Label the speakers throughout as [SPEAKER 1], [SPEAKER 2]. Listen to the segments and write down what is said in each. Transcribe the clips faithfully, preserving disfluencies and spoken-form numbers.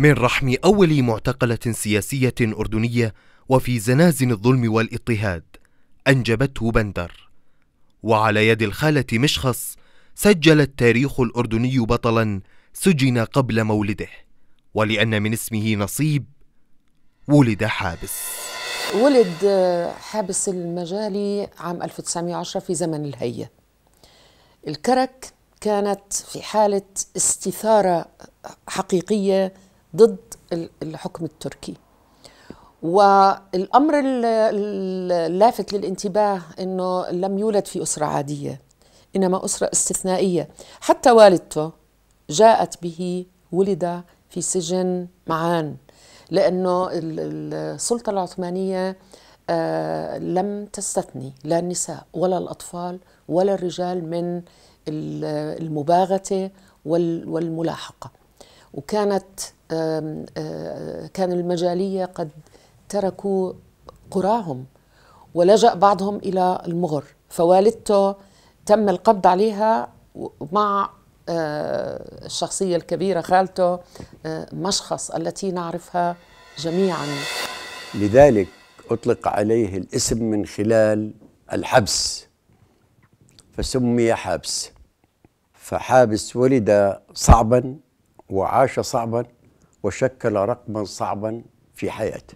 [SPEAKER 1] من رحم أول معتقلة سياسية أردنية وفي زنازن الظلم والاضطهاد أنجبته بندر، وعلى يد الخالة مشخص سجل التاريخ الأردني بطلا سجن قبل مولده، ولأن من اسمه نصيب ولد حابس.
[SPEAKER 2] ولد حابس المجالي عام ألف وتسعمئة وعشرة في زمن الهية. الكرك كانت في حالة استثارة حقيقية ضد الحكم التركي، والأمر اللافت للانتباه أنه لم يولد في أسرة عادية، إنما أسرة استثنائية. حتى والدته جاءت به ولد في سجن معان، لأنه السلطة العثمانية لم تستثني لا النساء ولا الأطفال ولا الرجال من المباغتة والملاحقة. وكانت كان المجالية قد تركوا قراهم ولجأ بعضهم إلى المغر، فوالدته تم القبض عليها مع الشخصية الكبيرة خالته مشخص التي نعرفها جميعا.
[SPEAKER 3] لذلك أطلق عليه الاسم من خلال الحبس، فسمي حابس. فحابس ولد صعبا وعاش صعبا وشكل رقما صعبا في حياته.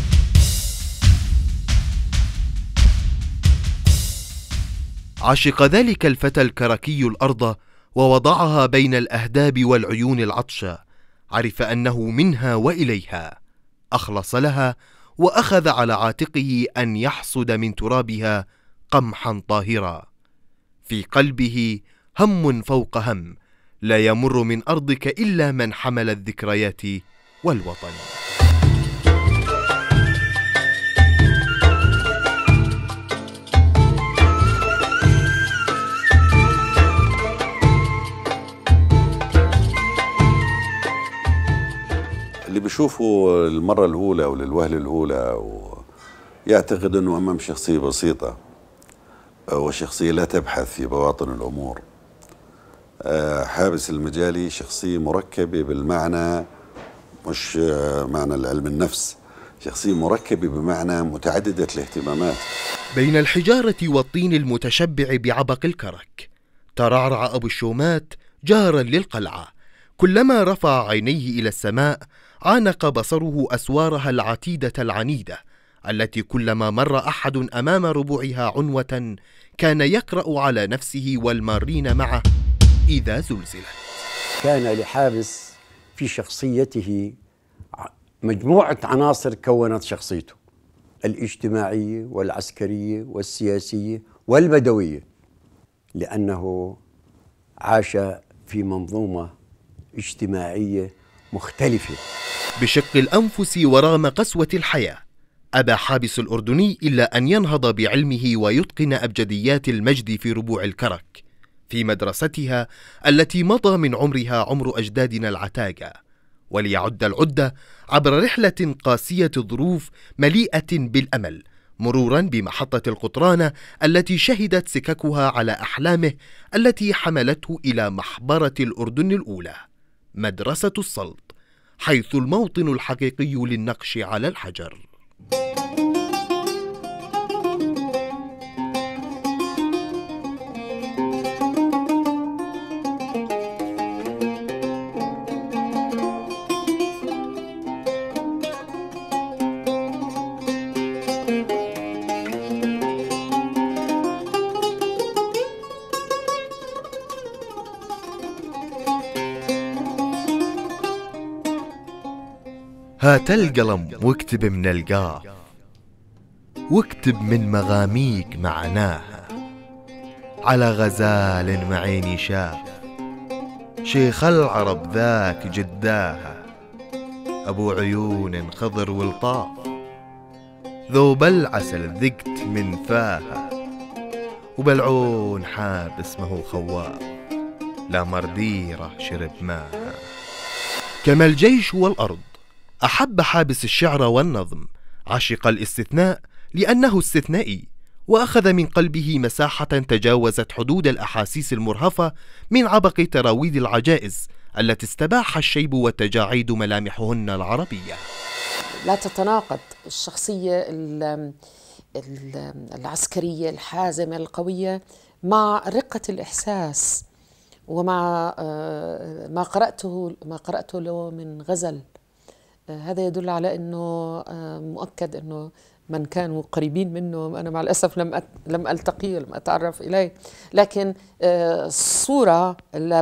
[SPEAKER 1] عشق ذلك الفتى الكركي الأرض ووضعها بين الأهداب والعيون العطشة، عرف أنه منها وإليها، أخلص لها وأخذ على عاتقه أن يحصد من ترابها قمحا طاهرا. في قلبه هم فوق هم، لا يمر من أرضك إلا من حمل الذكريات والوطن.
[SPEAKER 4] اللي بيشوفه المرة الأولى وللوهلة الأولى ويعتقد أنه أمام شخصية بسيطة وشخصية لا تبحث في بواطن الأمور. حابس المجالي شخصية مركبة بالمعنى، مش معنى العلم النفس، شخصية مركبة بمعنى متعددة الاهتمامات.
[SPEAKER 1] بين الحجارة والطين المتشبع بعبق الكرك ترعرع أبو الشومات جارا للقلعة، كلما رفع عينيه إلى السماء عانق بصره أسوارها العتيدة العنيدة، التي كلما مر أحد أمام ربوعها عنوة كان يقرأ على نفسه والمارين معه إذا زلزلت.
[SPEAKER 3] كان لحابس في شخصيته مجموعة عناصر كونت شخصيته: الاجتماعية والعسكرية والسياسية والبدوية، لأنه عاش في منظومة اجتماعية مختلفة.
[SPEAKER 1] بشق الأنفس ورغم قسوة الحياة أبى حابس الأردني إلا أن ينهض بعلمه ويتقن أبجديات المجد في ربوع الكرك، في مدرستها التي مضى من عمرها عمر أجدادنا العتاقة، وليعد العدة عبر رحلة قاسية الظروف مليئة بالأمل، مرورا بمحطة القطرانة التي شهدت سككها على أحلامه التي حملته إلى محبرة الأردن الأولى، مدرسة السلط، حيث الموطن الحقيقي للنقش على الحجر. هات القلم واكتب من القاف، واكتب من مغاميك معناها، على غزال معيني شاف، شيخ العرب ذاك جداها، أبو عيون خضر والطاف، ذوب العسل ذقت من فاها، وبلعون حابس ما هو خواف، لا مرديرة شرب ماها. كما الجيش والأرض أحب حابس الشعر والنظم، عشق الاستثناء لأنه استثنائي، وأخذ من قلبه مساحة تجاوزت حدود الأحاسيس المرهفة من عبق تراويد العجائز التي استباح الشيب والتجاعيد ملامحهن العربية.
[SPEAKER 2] لا تتناقض الشخصية العسكرية الحازمة القوية مع رقة الإحساس ومع ما قرأته ما قرأته له من غزل. هذا يدل على أنه مؤكد أنه من كانوا قريبين منه، أنا مع الأسف لم لم ألتقيه لم أتعرف إليه، لكن صورة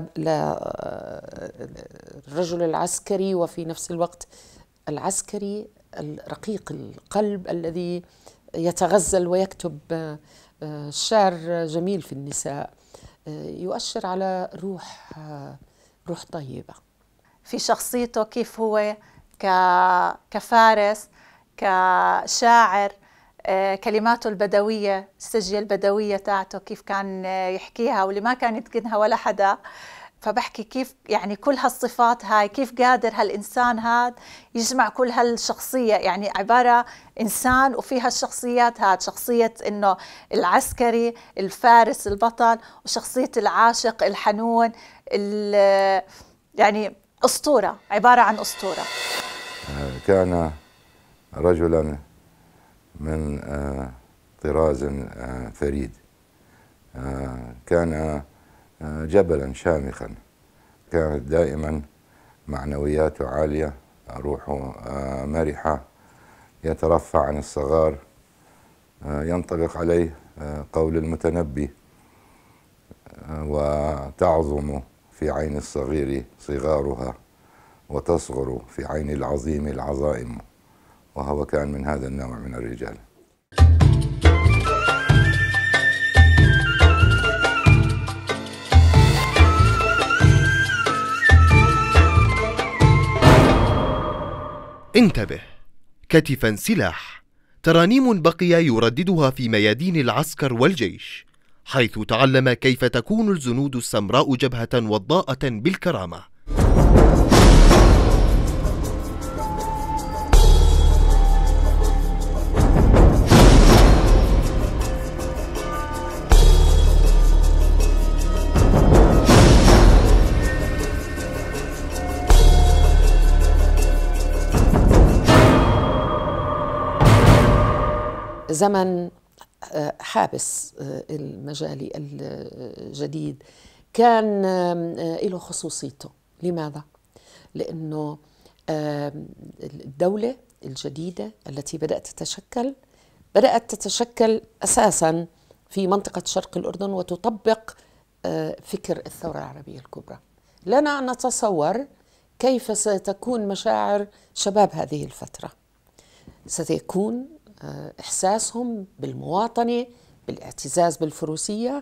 [SPEAKER 2] للرجل العسكري وفي نفس الوقت العسكري الرقيق القلب الذي يتغزل ويكتب شعر جميل في النساء يؤشر على روح روح طيبة
[SPEAKER 5] في شخصيته، كيف هو كفارس كشاعر، كلماته البدوية، السجية البدوية تاعته كيف كان يحكيها واللي ما كان يتقنها ولا حدا. فبحكي كيف يعني كل هالصفات هاي، كيف قادر هالإنسان هاد يجمع كل هالشخصية، يعني عبارة إنسان وفيها الشخصيات هاد، شخصية إنه العسكري الفارس البطل، وشخصية العاشق الحنون، يعني أسطورة، عبارة عن أسطورة.
[SPEAKER 6] كان رجلا من طراز فريد، كان جبلا شامخا، كانت دائما معنوياته عالية، روحه مرحة، يترفع عن الصغار، ينطبق عليه قول المتنبي: وتعظم في عين الصغير صغارها وتصغر في عين العظيم العظائم. وهو كان من هذا النوع من الرجال.
[SPEAKER 1] انتبه، كتفا سلاح، ترانيم بقي يرددها في ميادين العسكر والجيش، حيث تعلم كيف تكون الزنود السمراء جبهة وضاءة بالكرامة.
[SPEAKER 2] زمن حابس المجالي الجديد كان له خصوصيته. لماذا؟ لأنه الدولة الجديدة التي بدأت تتشكل بدأت تتشكل أساساً في منطقة شرق الأردن وتطبق فكر الثورة العربية الكبرى. لنا أن نتصور كيف ستكون مشاعر شباب هذه الفترة. ستكون إحساسهم بالمواطنة، بالاعتزاز بالفروسية.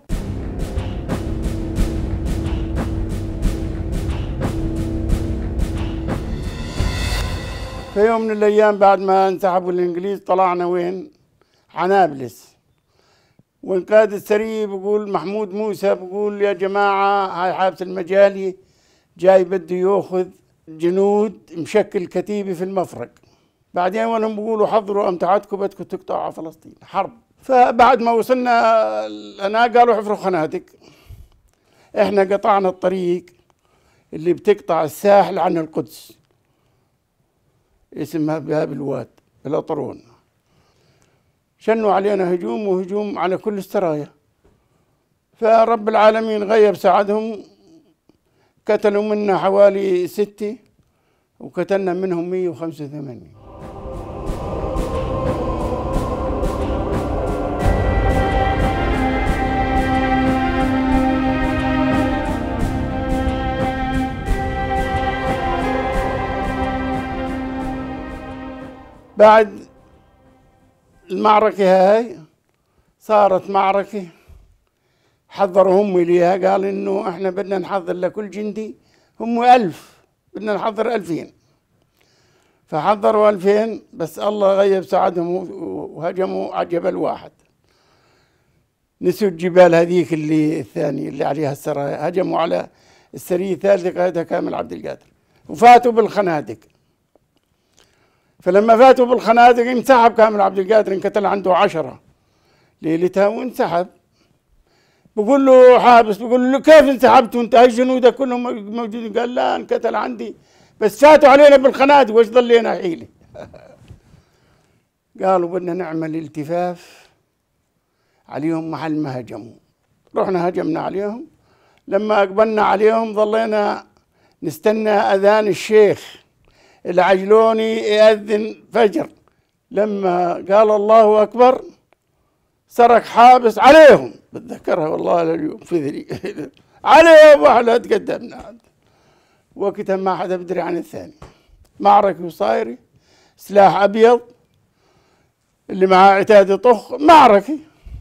[SPEAKER 7] في يوم من الأيام بعد ما انسحبوا الإنجليز طلعنا وين؟ عنابلس، والقائد السري بقول محمود موسى بقول: يا جماعة هاي حابس المجالي جاي بده يأخذ جنود مشكل كتيبة في المفرق. بعدين وانهم بيقولوا حضروا امتعتكم بدكم تقطعوا على فلسطين حرب. فبعد ما وصلنا لنا قالوا حفروا خنادق. احنا قطعنا الطريق اللي بتقطع الساحل عن القدس، اسمها باب الواد بالاطرون. شنوا علينا هجوم وهجوم على كل السرايا. فرب العالمين غيب ساعدهم، قتلوا منا حوالي ستة وقتلنا منهم مية وخمسة وثمانين. بعد المعركة هاي صارت معركة حضروا هم ليها، قال إنه إحنا بدنا نحضر لكل جندي هم ألف، بدنا نحضر ألفين. فحضروا ألفين، بس الله غيب ساعدهم وهجموا على جبل واحد. نسوا الجبال هذيك اللي الثانية اللي عليها السرايا، هجموا على السرية الثالثة قائدها كامل عبد القادر وفاتوا بالخنادق. فلما فاتوا بالخنادق انسحب كامل عبد القادر، انقتل عنده عشرة ليلتها وانسحب. بقول له حابس، بقول له كيف انسحبت وانت هاي جنودك كلهم موجودين؟ قال لا انقتل عندي بس فاتوا علينا بالخنادق وش ضلينا حيلة. قالوا بدنا نعمل التفاف عليهم محل ما هجموا. رحنا هجمنا عليهم، لما أقبلنا عليهم ظلينا نستنى أذان الشيخ العجلوني يأذن فجر. لما قال الله أكبر سرق حابس عليهم، بتذكرها والله لليوم فذري عليهم واحنا تقدمنا. وقتها ما حدا بدري عن الثاني. معركة صايرة، سلاح أبيض اللي معاه عتاد طخ، معركة.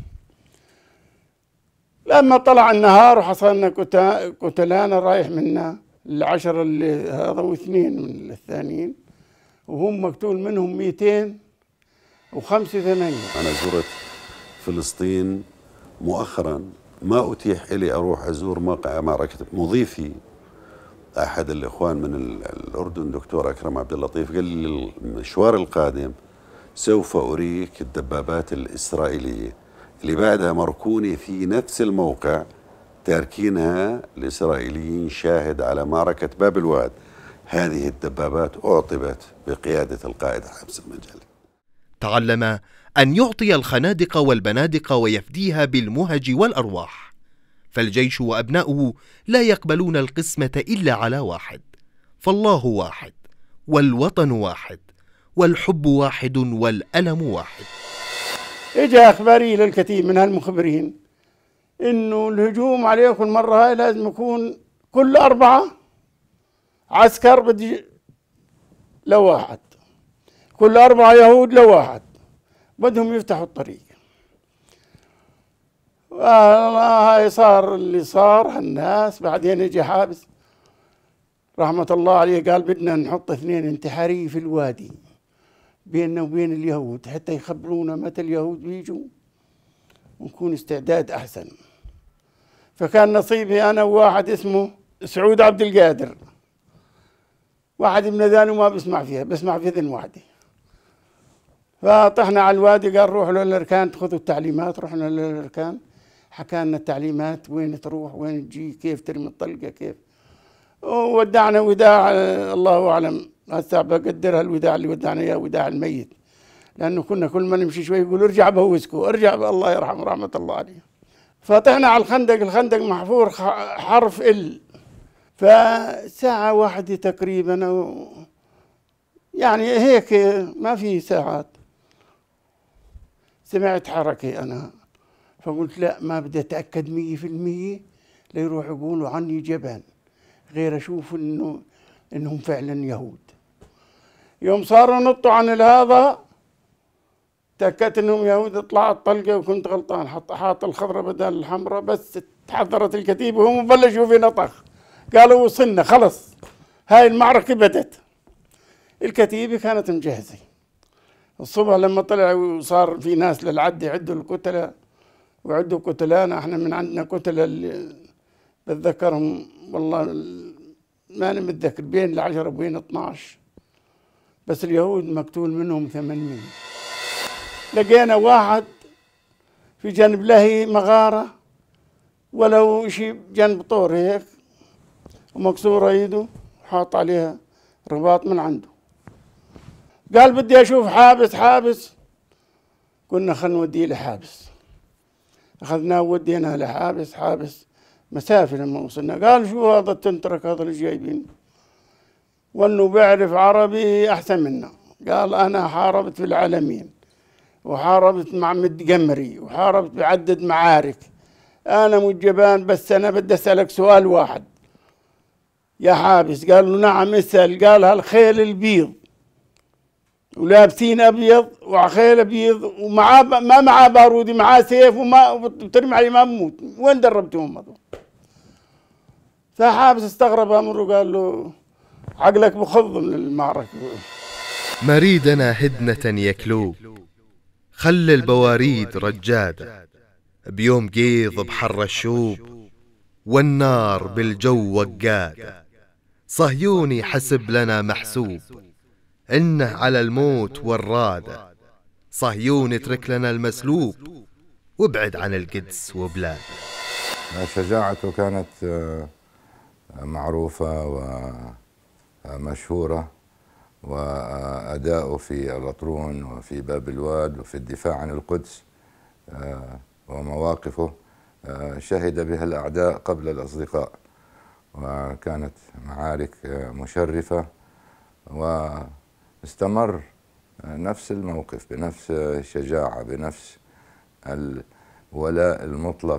[SPEAKER 7] لما طلع النهار وحصلنا قتلان رايح منا العشرة اللي هذا واثنين من الثانيين، وهم مقتول منهم مئتين وخمسة وثمانين.
[SPEAKER 4] أنا زرت فلسطين مؤخرا، ما أتيح لي أروح أزور موقع معركة. مضيفي أحد الإخوان من الأردن دكتور أكرم عبد اللطيف قال لي المشوار القادم سوف أريك الدبابات الإسرائيلية اللي بعدها مركونة في نفس الموقع تاركينها الإسرائيليين شاهد على معركة باب الواد. هذه الدبابات أعطبت بقيادة القائد حابس المجالي.
[SPEAKER 1] تعلم أن يعطي الخنادق والبنادق ويفديها بالمهج والأرواح، فالجيش وأبناؤه لا يقبلون القسمة إلا على واحد، فالله واحد والوطن واحد والحب واحد والألم واحد.
[SPEAKER 7] إجا أخباري للكثير من هالمخبرين إنه الهجوم عليكم مرة هاي لازم يكون كل أربعة عسكر بدي لواحد، كل أربعة يهود لواحد، بدهم يفتحوا الطريق. هاي صار اللي صار هالناس. بعدين اجى حابس رحمة الله عليه قال بدنا نحط اثنين انتحارية في الوادي بيننا وبين اليهود حتى يخبرونا متى اليهود بيجوا ونكون استعداد أحسن. فكان نصيبي أنا وواحد اسمه سعود عبد القادر، واحد من ذاني ما بسمع فيها، بسمع في ذن واحدة. فطحنا على الوادي قال روحوا للأركان تاخذوا التعليمات. رحنا للأركان، حكى لنا التعليمات وين تروح وين تجي كيف ترمي الطلقة كيف. وودعنا وداع الله أعلم هسه بقدرها الوداع اللي ودعنا إياه وداع الميت، لأنه كنا كل ما نمشي شوي يقول ارجع بهوسكو ارجع، الله يرحمه رحمة الله عليه. فطحنا على الخندق، الخندق محفور حرف ال. فساعة واحدة تقريبا أو يعني هيك ما في ساعات سمعت حركة أنا، فقلت لا ما بدي أتأكد مية في المية ليروح يقولوا عني جبان، غير أشوف إنه إنهم فعلا يهود. يوم صاروا نطوا عن هذا تأكدت إنهم يهود، طلعت طلقة وكنت غلطان، حط حاط الخضرة بدل الحمراء، بس تحضرت الكتيبة وهم بلشوا في نطخ. قالوا وصلنا خلص هاي المعركة بدت. الكتيبة كانت مجهزة. الصبح لما طلع وصار في ناس للعد يعدوا القتلة ويعدوا قتلانا، احنا من عندنا قتلة اللي بتذكرهم والله ما انا متذكر بين العشرة وبين اثناش، بس اليهود مقتول منهم ثمانين. لقينا واحد في جنب لهي مغارة ولو شيء جنب طور هيك ومكسورة ايده وحاط عليها رباط من عنده. قال بدي اشوف حابس حابس. قلنا خلنا نوديه لحابس. اخذناه وديناه لحابس. حابس مسافه لما وصلنا قال شو هذا التنترك هذا اللي جايبين، وانه بيعرف عربي احسن منا. قال انا حاربت في العالمين وحاربت مع متقمري وحاربت بعدد معارك، انا مو جبان، بس انا بدي اسالك سؤال واحد يا حابس. قال له نعم اسال. قال هالخيل البيض ولابسين ابيض وخيل ابيض ومعاه ما معاه بارودي، معاه سيف وما بترمي عليه ما بموت، وين دربتهم هذول؟ فحابس استغرب امره وقال له عقلك بخض من المعركه.
[SPEAKER 1] مريدنا هدنة يكلو، خلي البواريد رجادة، بيوم قيض بحر الشوب والنار بالجو وقادة. صهيوني حسب لنا محسوب إنه على الموت والرادة، صهيون اترك لنا المسلوب وابعد عن القدس وبلاده.
[SPEAKER 6] شجاعته كانت معروفة ومشهورة، وأداؤه في الأطرون وفي باب الواد وفي الدفاع عن القدس ومواقفه شهد بها الأعداء قبل الأصدقاء، وكانت معارك مشرفة، واستمر نفس الموقف بنفس الشجاعة بنفس الولاء المطلق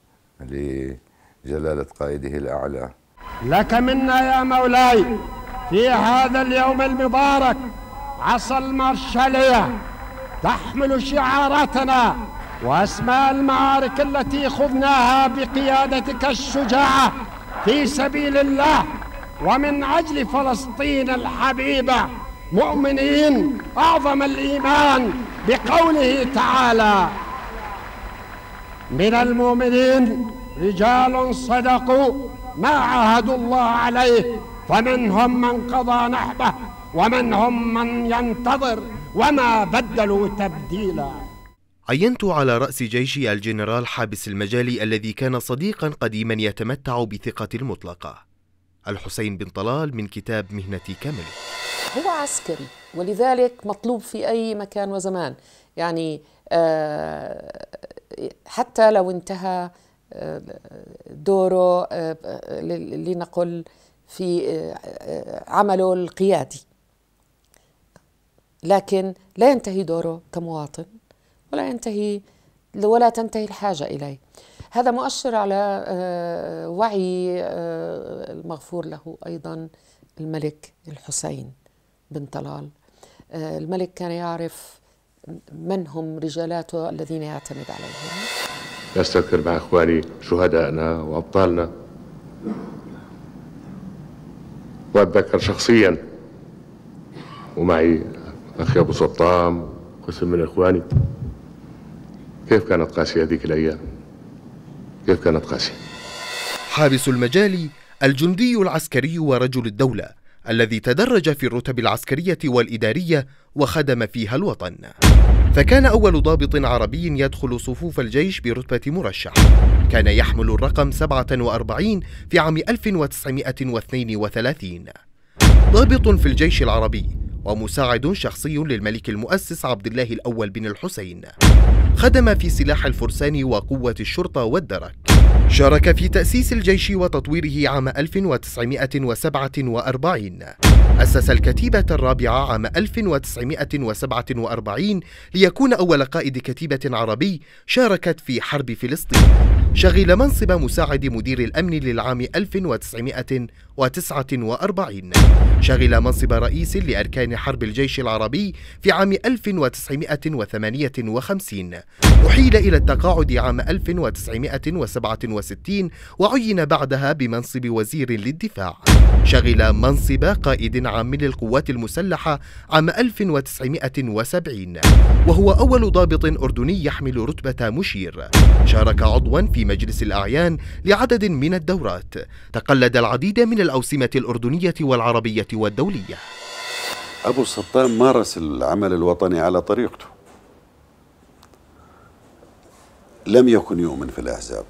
[SPEAKER 6] لجلالة قائده الأعلى.
[SPEAKER 8] لك منا يا مولاي في هذا اليوم المبارك عصا المارشالية تحمل شعاراتنا وأسماء المعارك التي خضناها بقيادتك الشجاعة في سبيل الله ومن أجل فلسطين الحبيبة، مؤمنين أعظم الإيمان بقوله تعالى: من المؤمنين رجال صدقوا ما عاهدوا الله عليه فمنهم من قضى نحبه ومنهم من ينتظر وما بدلوا تبديلا.
[SPEAKER 1] عينت على رأس جيشي الجنرال حابس المجالي الذي كان صديقا قديما يتمتع بثقة المطلقة. الحسين بن طلال من كتاب مهنتي كامل.
[SPEAKER 2] هو عسكري ولذلك مطلوب في أي مكان وزمان، يعني حتى لو انتهى دوره لنقل في عمله القيادي، لكن لا ينتهي دوره كمواطن ولا ينتهي ولا تنتهي الحاجة إليه. هذا مؤشر على وعي المغفور له أيضا الملك الحسين بن طلال. الملك كان يعرف من هم رجالاته الذين يعتمد عليهم.
[SPEAKER 9] أستذكر مع إخواني شهدائنا وأبطالنا، وأتذكر شخصيا ومعي أخي أبو سطام قسم من إخواني كيف كانت قاسية هذيك الأيام، كيف كانت قاسية.
[SPEAKER 1] حابس المجالي الجندي العسكري ورجل الدولة الذي تدرج في الرتب العسكرية والإدارية وخدم فيها الوطن، فكان أول ضابط عربي يدخل صفوف الجيش برتبة مرشح. كان يحمل الرقم سبعة وأربعين في عام ألف وتسعمائة واثنين وثلاثين. ضابط في الجيش العربي ومساعد شخصي للملك المؤسس عبد الله الأول بن الحسين. خدم في سلاح الفرسان وقوة الشرطة والدرك. شارك في تأسيس الجيش وتطويره عام ألف وتسعمائة وسبعة وأربعين. أسس الكتيبة الرابعة عام ألف وتسعمائة وسبعة وأربعين ليكون أول قائد كتيبة عربي شاركت في حرب فلسطين. شغل منصب مساعد مدير الأمن للعام ألف وتسعمائة وتسعة وأربعين. شغل منصب رئيس لأركان حرب الجيش العربي في عام ألف وتسعمائة وثمانية وخمسين. أحيل إلى التقاعد عام ألف وتسعمائة وسبعة وستين وعين بعدها بمنصب وزير للدفاع. شغل منصب قائد عام للقوات المسلحة عام ألف وتسعمائة وسبعين، وهو أول ضابط أردني يحمل رتبة مشير. شارك عضوا في مجلس الأعيان لعدد من الدورات. تقلد العديد من الأوسمة الأردنية والعربية والدولية.
[SPEAKER 4] أبو سطام مارس العمل الوطني على طريقته، لم يكن يؤمن في الأحزاب.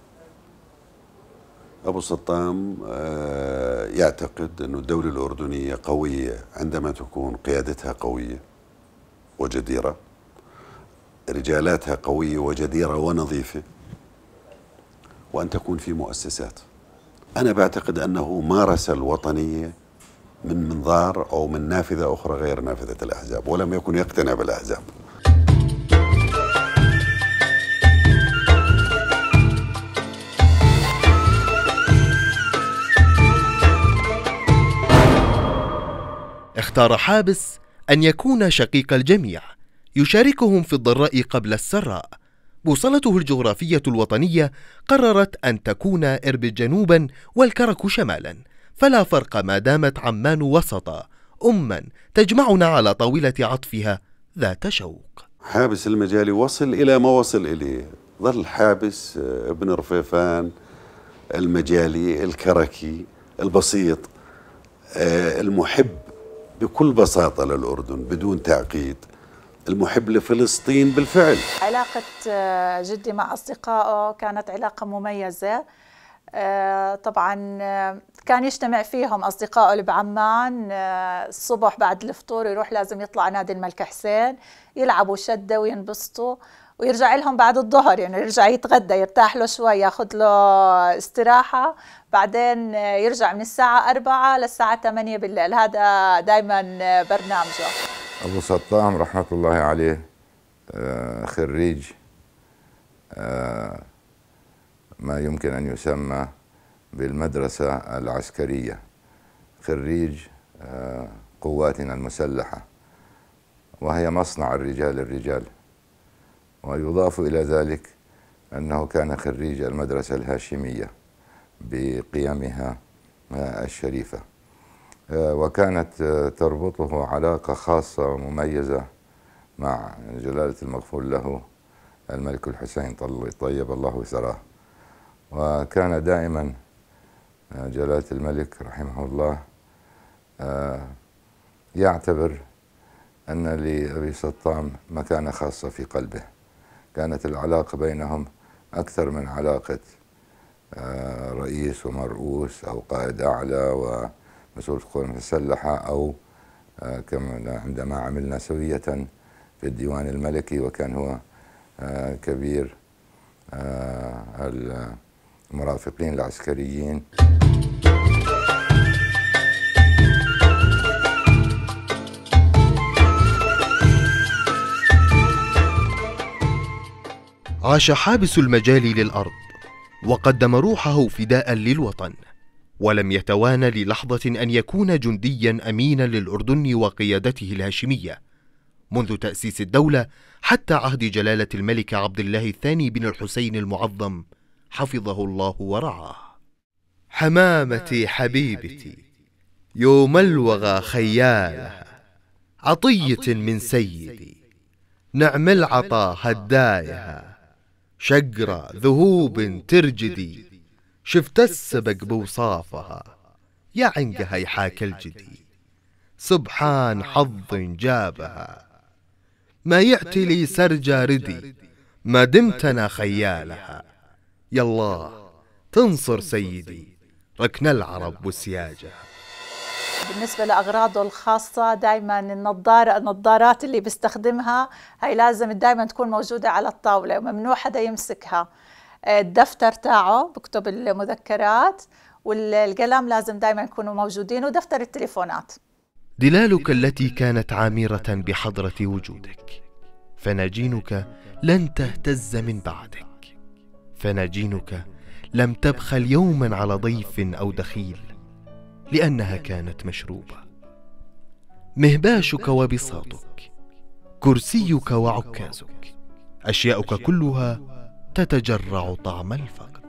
[SPEAKER 4] أبو سطام يعتقد أن الدولة الأردنية قوية عندما تكون قيادتها قوية وجديرة، رجالاتها قوية وجديرة ونظيفة، وأن تكون في مؤسسات. أنا بعتقد أنه مارس الوطنية من منظار أو من نافذة أخرى غير نافذة الأحزاب، ولم يكن يقتنع بالأحزاب.
[SPEAKER 1] اختار حابس أن يكون شقيق الجميع، يشاركهم في الضراء قبل السراء. بوصلته الجغرافية الوطنية قررت أن تكون إربد جنوبا والكرك شمالا، فلا فرق ما دامت عمان وسطا، أما تجمعنا على طاولة عطفها ذات شوق.
[SPEAKER 4] حابس المجالي وصل إلى ما وصل إليه، ظل حابس ابن رفيفان المجالي الكركي البسيط المحب بكل بساطة للأردن بدون تعقيد، المحب لفلسطين بالفعل.
[SPEAKER 5] علاقة جدي مع أصدقائه كانت علاقة مميزة. طبعا كان يجتمع فيهم أصدقائه اللي بعمان الصبح بعد الفطور، يروح لازم يطلع نادي الملك حسين يلعبوا شدة وينبسطوا، ويرجع لهم بعد الظهر، يعني يرجع يتغدى يرتاح له شوي ياخذ له استراحة، بعدين يرجع من الساعة أربعة للساعة ثمانية بالليل. هذا دايما برنامجه.
[SPEAKER 6] أبو سطام رحمة الله عليه خريج ما يمكن أن يسمى بالمدرسة العسكرية، خريج قواتنا المسلحة، وهي مصنع الرجال الرجال. ويضاف إلى ذلك أنه كان خريج المدرسة الهاشمية بقيمها الشريفة، وكانت تربطه علاقة خاصة ومميزة مع جلالة المغفور له الملك الحسين طيب الله ثراه. وكان دائما جلالة الملك رحمه الله يعتبر أن لأبي سطام مكانة خاصة في قلبه. كانت العلاقة بينهم أكثر من علاقة رئيس ومرؤوس أو قائد أعلى ومسؤول القوات المسلحة، أو كما عندما عملنا سوية في الديوان الملكي وكان هو كبير المرافقين العسكريين.
[SPEAKER 1] عاش حابس المجال للأرض وقدم روحه فداء للوطن، ولم يتوانى للحظة أن يكون جنديا أمينا للأردن وقيادته الهاشمية منذ تأسيس الدولة حتى عهد جلالة الملك عبد الله الثاني بن الحسين المعظم حفظه الله ورعاه. حمامتي حبيبتي يوم الوغى خيالها، عطية من سيدي نعم العطا هدايها، شقرة ذهوب ترجدي شفت السبق بوصافها، يا عنقها يحاك الجدي سبحان حظ جابها، ما يعتلي سرجا ردي ما دمتنا خيالها، يالله تنصر سيدي ركن العرب وسياجها.
[SPEAKER 5] بالنسبة لأغراضه الخاصة دايما النظارة النظارات اللي بيستخدمها هي لازم دايما تكون موجودة على الطاولة وممنوع حدا يمسكها. الدفتر تاعه بكتب المذكرات والقلم لازم دايما يكونوا موجودين، ودفتر التليفونات.
[SPEAKER 1] دلالك التي كانت عامرة بحضرة وجودك، فناجينك لن تهتز من بعدك، فناجينك لم تبخل يوما على ضيف أو دخيل لأنها كانت مشروبة. مهباشك وبساطك، كرسيك وعكازك، أشياؤك كلها تتجرع طعم الفقد.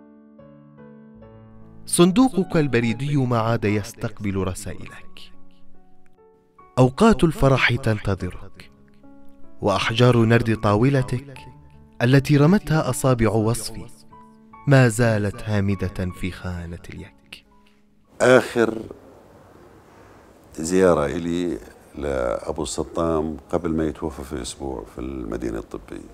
[SPEAKER 1] صندوقك البريدي ما عاد يستقبل رسائلك، أوقات الفرح تنتظرك، وأحجار نرد طاولتك التي رمتها أصابع وصفي ما زالت هامدة في خانة اليك.
[SPEAKER 4] آخر زيارة إلي لأبو سطام قبل ما يتوفى في أسبوع في المدينة الطبية،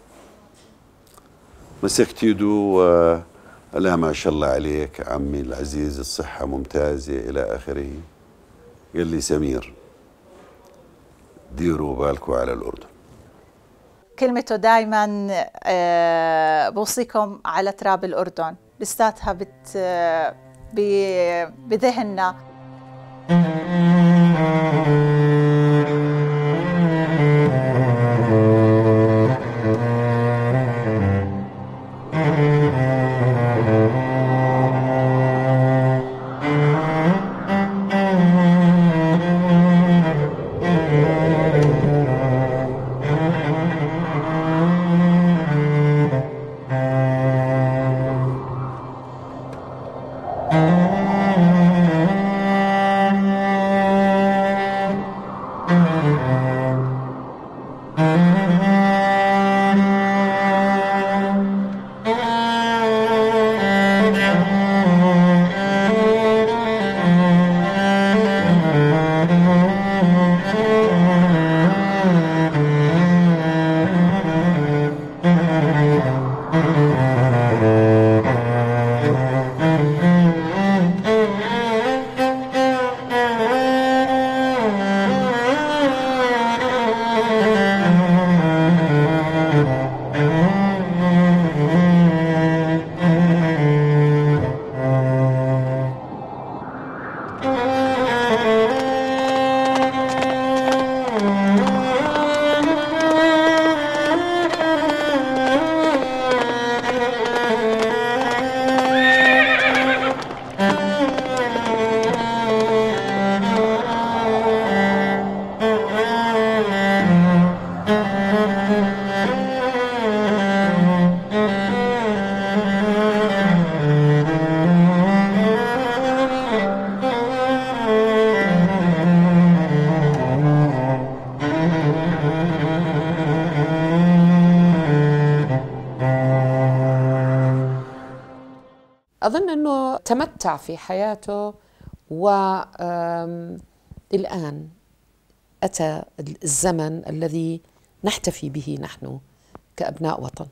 [SPEAKER 4] مسكت يده ولا ما شاء الله عليك عمي العزيز الصحة ممتازة إلى آخره. قال لي سمير ديروا بالكم على الأردن. كلمته
[SPEAKER 5] دايما بوصيكم على تراب الأردن، لساتها بت بذهننا.
[SPEAKER 2] أظن أنه تمتع في حياته، والآن أتى الزمن الذي نحتفي به نحن كأبناء وطن.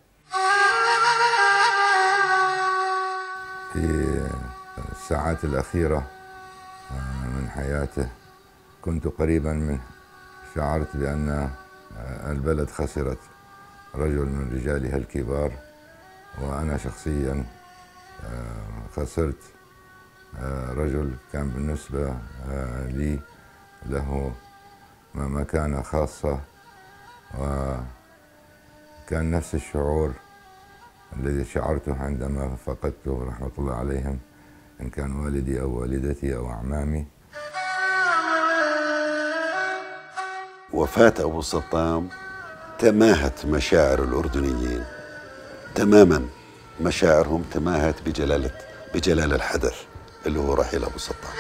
[SPEAKER 6] في الساعات الأخيرة من حياته كنت قريبا منه، شعرت بأن البلد خسرت رجل من رجالها الكبار، وأنا شخصيا خسرت رجل كان بالنسبة لي له مكانة خاصة، وكان نفس الشعور الذي شعرته عندما فقدته رحمة الله عليهم، إن كان والدي أو والدتي أو أعمامي.
[SPEAKER 4] وفاة أبو سطام تماهت مشاعر الأردنيين تماما، مشاعرهم تماهت بجلالة بجلال الحدث اللي هو رحيل أبو سطام.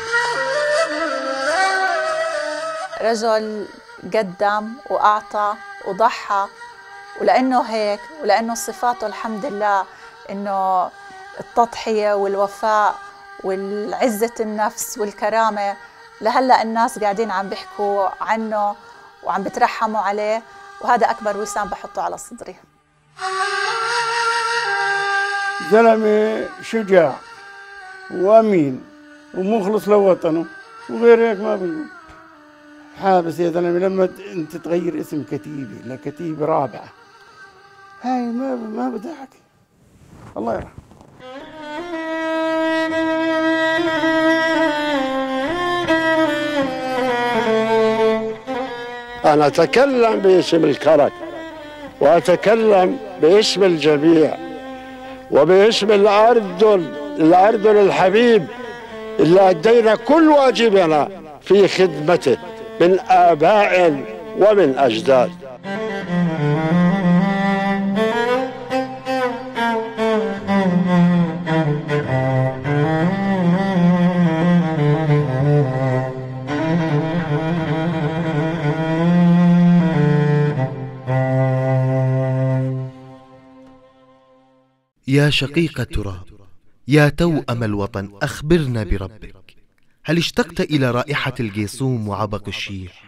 [SPEAKER 5] رجل قدم وأعطى وضحى، ولأنه هيك ولأنه صفاته الحمد لله إنه التضحية والوفاء والعزة النفس والكرامة، لهلأ الناس قاعدين عم بيحكوا عنه وعم بترحموا عليه، وهذا أكبر وسام بحطه على صدري.
[SPEAKER 7] زلمة شجاع وأمين ومخلص لوطنه، وغير هيك ما بنقول. حابس يا زلمة لما انت تغير اسم كتيبة لكتيبة رابعة، هاي ما ما بدي احكي. الله يرحمه.
[SPEAKER 8] أنا أتكلم باسم الكرك، وأتكلم باسم الجميع، وباسم الأردن، الأردن الحبيب اللي أدينا كل واجبنا في خدمته من آباء ومن أجداد.
[SPEAKER 1] يا شقيق التراب، يا توأم الوطن، أخبرنا بربك. هل اشتقت إلى رائحة الجيصوم وعبق الشيح؟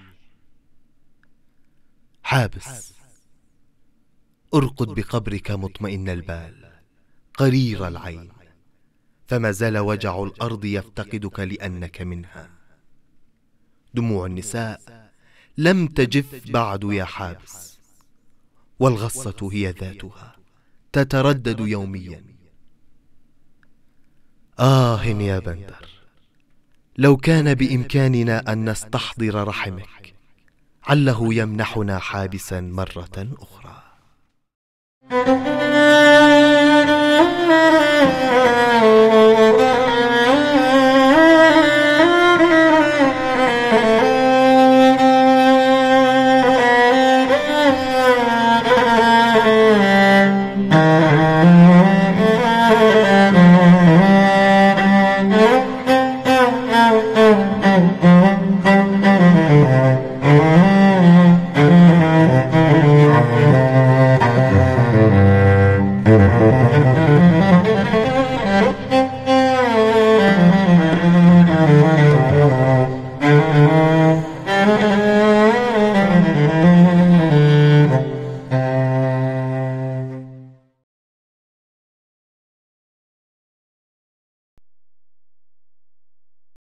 [SPEAKER 1] حابس، ارقد بقبرك مطمئن البال قرير العين، فما زال وجع الأرض يفتقدك لأنك منها. دموع النساء لم تجف بعد يا حابس، والغصة هي ذاتها تتردد يوميا. آه يا بندر، لو كان بإمكاننا أن نستحضر رحمك، عله يمنحنا حابسا مرة أخرى.
[SPEAKER 10] Mm-hmm.